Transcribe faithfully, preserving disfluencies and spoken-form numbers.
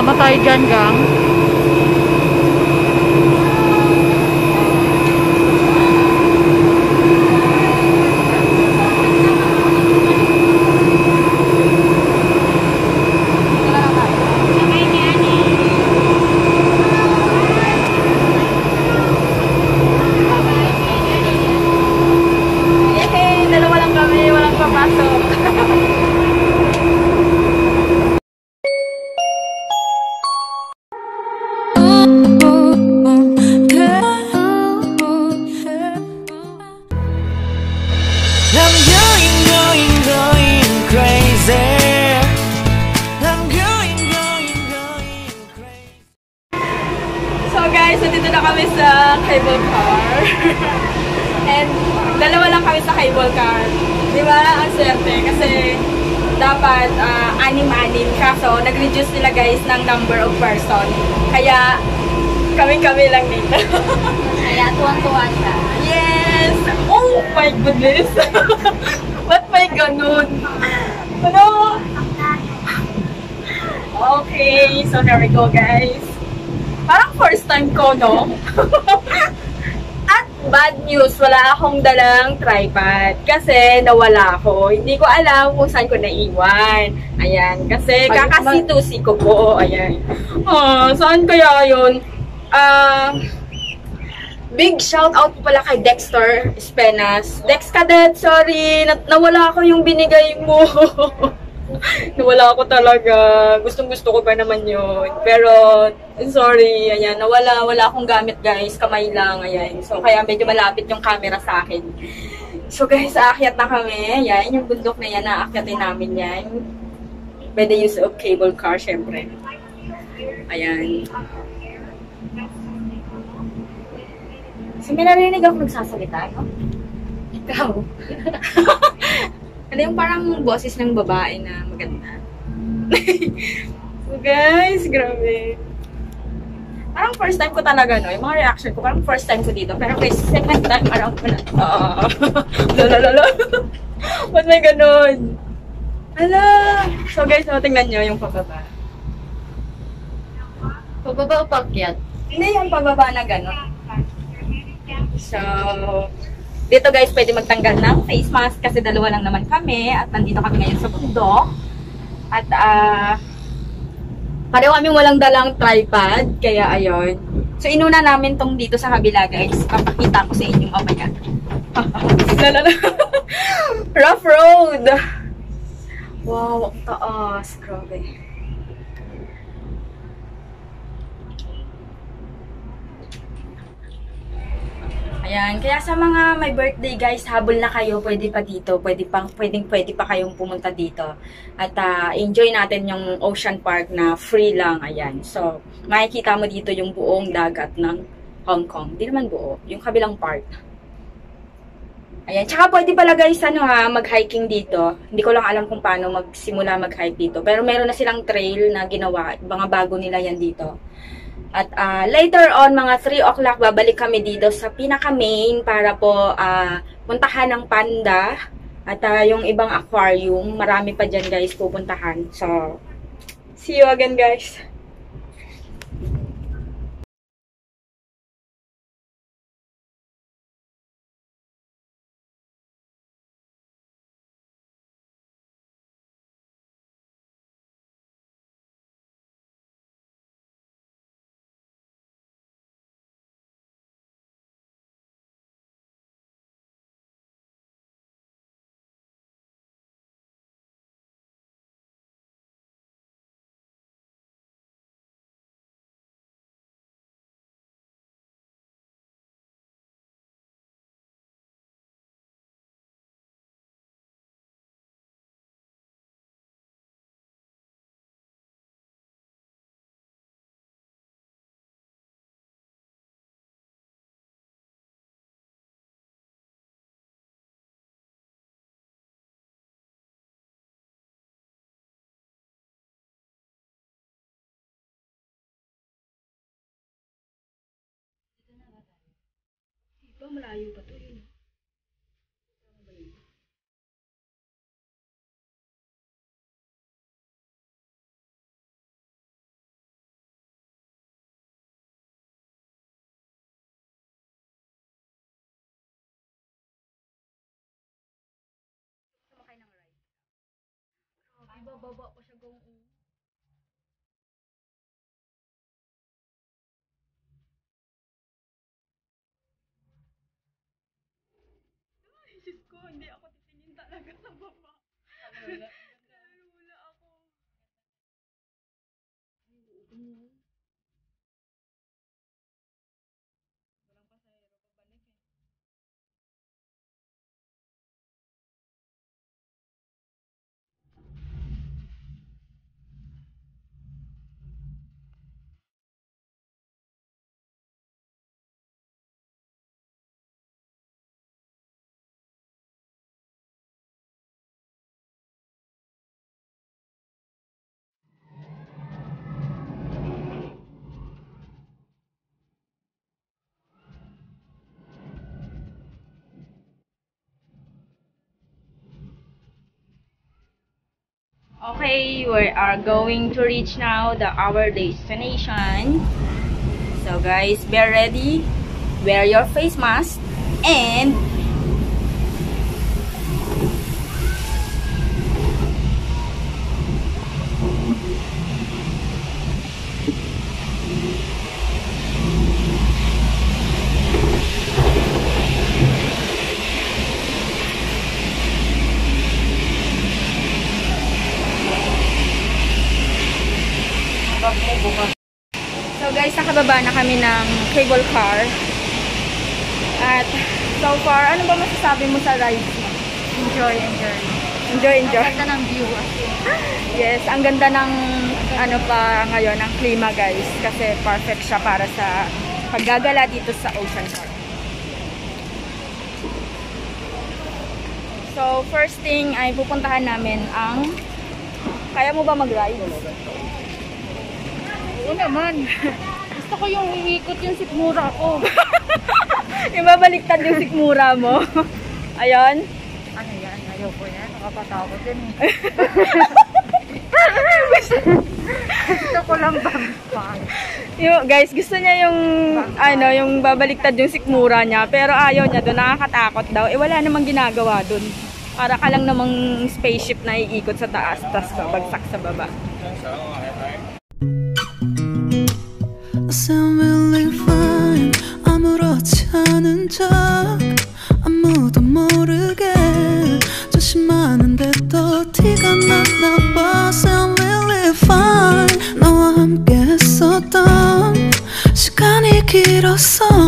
Sama tayo dyan, gang. Yay! Dalawa lang kami, walang papasok. I'm going, going, going crazy. I'm going, going, going crazy. So guys, nandito na kami sa cable car. And dalawa lang kami sa cable car. Di ba? Ang swerte. Kasi dapat uh, anim-anim. Kaso, nag-reduce nila guys ng number of person. Kaya, kami-kami lang dito. Kaya tuwang-tuwa siya. Yes! Oh my goodness! Ba't may ganun? Ano? Okay, so there we go guys. Parang first time ko, no? At bad news, wala akong dalang tripod. Kasi nawala ako. Hindi ko alam kung saan ko naiwan. Ayan, kasi kakasitusi ko po. Ayan. Oh, saan kaya yun? Ah... Uh, Big shout out po pala kay Dexter Espenas. Dex Cadet, sorry. Na nawala ko yung binigay mo. Nawala ko talaga. Gustong gusto ko pa naman yun. Pero, sorry. Ayan, nawala. Wala akong gamit guys. Kamay lang. Ayan. So, kaya medyo malapit yung camera sa akin. So, guys, aakyat na kami. Ayan, yung bundok na yan. Aakyatin namin yan. By the use of cable car, syempre. Ayan. So, may narinig ako nagsasalita, no? Ikaw. Ano yung parang boses ng babae na maganda? So, guys, grabe. Parang first time ko talaga, no? Yung mga reaction ko, parang first time ko dito. Pero guys, second time around ko na. Oo. Lalalala. Ba't may ganun? Hala. So, guys, so, tingnan nyo yung pababa. Pababa o pakyat? Hindi yung pababa na gano'n. So, dito guys, pwede magtanggal ng face mask kasi dalawa lang naman kami at nandito kami ngayon sa bundok. At, ah, uh, pareho kami walang dalang tripod, kaya ayun. So, inuna namin tong dito sa kabila guys. Papakita ko sa inyo mamaya. Rough road! Wow, ang taas. Grabe. Ayan, kaya sa mga may birthday guys, habol na kayo, pwede pa dito, pwede pa, pwedeng pwede pa kayong pumunta dito. At uh, enjoy natin yung Ocean Park na free lang, ayan. So, makikita mo dito yung buong dagat ng Hong Kong. Hindi naman buo, yung kabilang part. Ayan, tsaka pwede pala guys, ano ha, mag-hiking dito. Hindi ko lang alam kung paano magsimula mag-hike dito. Pero meron na silang trail na ginawa, mga bago nila yan dito. At uh, later on, mga three o'clock, babalik kami dito sa pinaka-main para po uh, puntahan ng panda at uh, yung ibang aquarium. Marami pa dyan guys pupuntahan. So, see you again guys. Diba malayo pa to yun? Bababa pa siya gawin. Ay, Diyos ko, hindi ako titingin talaga sa baba. Nalula ako. Walang pasahero pabalik eh. Okay, we are going to reach now the our destination. So guys, be ready. Wear your face mask and so guys, nakababa na kami ng cable car. At so far, ano ba masasabi mo sa ride? Enjoy, enjoy. Enjoy, enjoy. Ang ganda ng view. Yes, ang ganda ng ano pa ngayon, ng klima guys. Kasi perfect siya para sa paggagala dito sa Ocean Park. So, first thing ay pupuntahan namin ang... Kaya mo ba mag-ride? Oo naman. Gusto ko yung iikot yung sikmura ko. Yung babaliktad yung sikmura mo. Ayun. Ano yan? Ayaw ko yan. Nakakatakot din eh. Gusto ko lang bang Yung, guys, gusto niya yung ano, yung babaliktad yung sikmura niya, pero ayaw niya doon, nakakatakot daw. Eh wala namang ginagawa doon. Para ka lang namang spaceship na iikot sa taas, tas babagsak sa baba. I sound really fine 아무렇지 않은 척 아무도 모르게 조심하는데 또 티가 났나 봐 Sound really fine 너와 함께 했었던 시간이 길었어